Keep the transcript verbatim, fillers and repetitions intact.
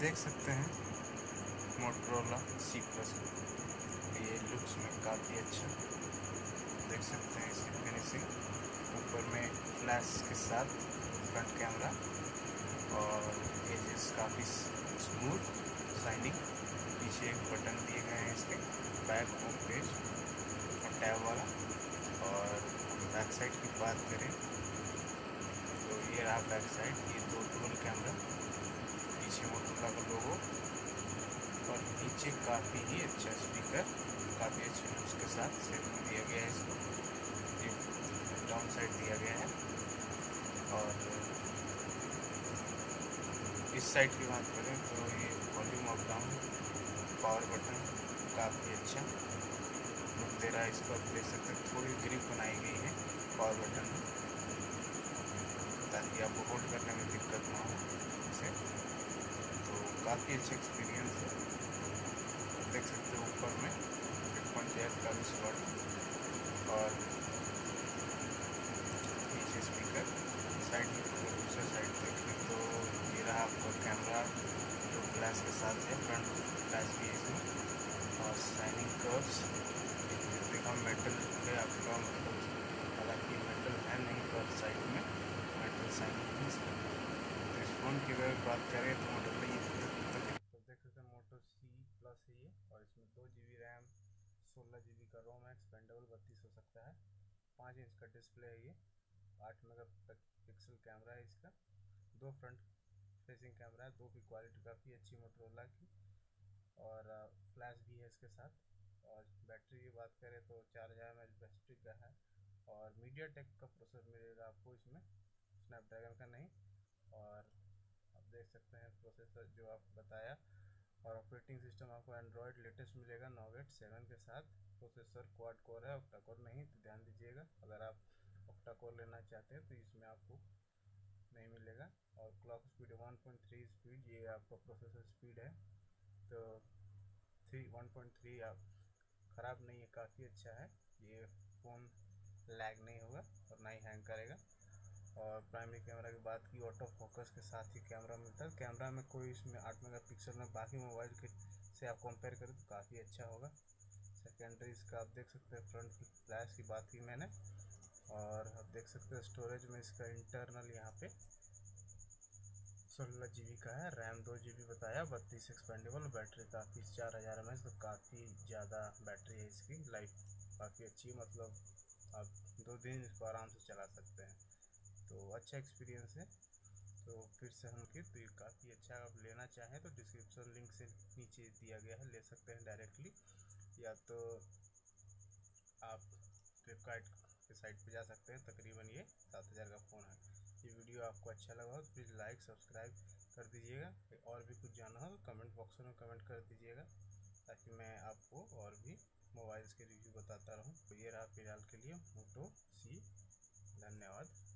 देख सकते हैं मोटरोला सी प्लस। ये लुक्स में काफ़ी अच्छा देख सकते हैं इसकी फिनिशिंग। ऊपर में फ्लैश के साथ फ्रंट कैमरा और एजेस काफ़ी स्मूथ शाइनिंग। पीछे एक बटन दिए गए हैं इसके, बैक होम पेज और टैब वाला। और बैक साइड की बात करें तो ये रहा बैक साइड। ये दो डुअल कैमरा, पीछे मोटरोला का लोगो और नीचे काफ़ी ही अच्छा स्पीकर, काफ़ी अच्छे लुक्स के साथ सेट में दिया गया है इसको। ये डाउन साइड दिया गया है। और इस साइड की बात करें तो ये volume up down power button काफ़ी अच्छा लुक दे रहा है इसको। आप देख सकते हैं थोड़ी ग्रिप बनाई गई है पावर बटन में, ताकि आपको होल्ड करने में दिक्कत ना हो इसे। तो काफ़ी अच्छा एक्सपीरियंस है। देख सकते हो ऊपर में हेडफोन जैक का भी स्लॉट और नीचे स्पीकर। साइड में अगर दूसरा साइड देखें तो ये रहा आपका कैमरा जो फ्लैश के साथ है, फ्रंट फ्लैश भी है इसमें। और शाइनिंग कर्व्स देखा मेटल है आपका, मतलब हालांकि मेटल है नहीं पर साइड में मेटल शाइनिंग है इसका। तो इस फ़ोन की अगर बात करें तो मोटो ये तो देख सकते हैं मोटो सी प्लस है ये। और इसमें दो जी बी रैम, सोलह जी बी का रोम है, एक्सपेंडेबल बत्तीस हो सकता है। पाँच इंच का डिस्प्ले है ये, आठ मेगा पिक्सल कैमरा है इसका, दो फ्रंट फेसिंग कैमरा है, दो की क्वालिटी काफ़ी अच्छी मोटरोला की। और फ्लैश भी है इसके साथ। और बैटरी की बात करें तो चार हज़ार एम एच बैटरी का है। और मीडिया टेक का प्रोसेसर मिलेगा आपको इसमें, स्नैपड्रैगन का नहीं। और आप देख सकते हैं प्रोसेसर जो आप बताया। और ऑपरेटिंग सिस्टम आपको एंड्रॉयड लेटेस्ट मिलेगा नोगेट सेवन के साथ। प्रोसेसर क्वाड कोर है, ऑक्टा कोर नहीं, तो ध्यान दीजिएगा। अगर आप ऑक्टा कोर लेना चाहते हैं तो इसमें आपको नहीं मिलेगा। और clock speed one point three speed, ये आपका प्रोसेसर स्पीड है। तो थ्री वन पॉइंट थ्री आप ख़राब नहीं है, काफ़ी अच्छा है। ये फ़ोन लैग नहीं होगा और ना ही हैंग करेगा। और प्राइमरी कैमरा की बात की, ऑटो फोकस के साथ ही कैमरा मिलता है। कैमरा में कोई इसमें आठ मेगापिक्सल में बाकी मोबाइल के से आप कंपेयर करें तो काफ़ी अच्छा होगा। सेकेंडरी इसका आप देख सकते हैं, फ्रंट की फ्लैश की बात की मैंने। और आप देख सकते हैं स्टोरेज में इसका इंटरनल यहाँ पे सोलह जी बी का है, रैम दो जी बी बताया, बत्तीस एक्सपेंडेबल। बैटरी काफ़ी चार हज़ार एम एच, तो काफ़ी ज़्यादा बैटरी है इसकी। लाइफ काफ़ी अच्छी, मतलब आप दो दिन इसको आराम से चला सकते हैं। तो अच्छा एक्सपीरियंस है। तो फिर से हम कि तो ये काफ़ी अच्छा, आप लेना चाहें तो डिस्क्रिप्शन लिंक से नीचे दिया गया है, ले सकते हैं डायरेक्टली। या तो आप फ्लिपकार्ट के साइट पे जा सकते हैं। तकरीबन ये सात हज़ार का फ़ोन है। ये वीडियो आपको अच्छा लगा हो तो प्लीज़ लाइक सब्सक्राइब कर दीजिएगा। और भी कुछ जानना हो तो कमेंट बॉक्स में कमेंट कर दीजिएगा, ताकि मैं आपको और भी मोबाइल्स के रिव्यू बताता रहूँ। तो ये रहा फिलहाल के लिए मोटो सी। धन्यवाद।